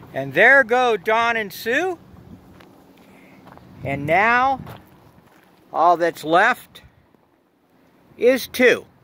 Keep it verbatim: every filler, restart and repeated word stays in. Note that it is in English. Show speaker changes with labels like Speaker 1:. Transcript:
Speaker 1: And there go Don and Sue. And now, all that's left is two.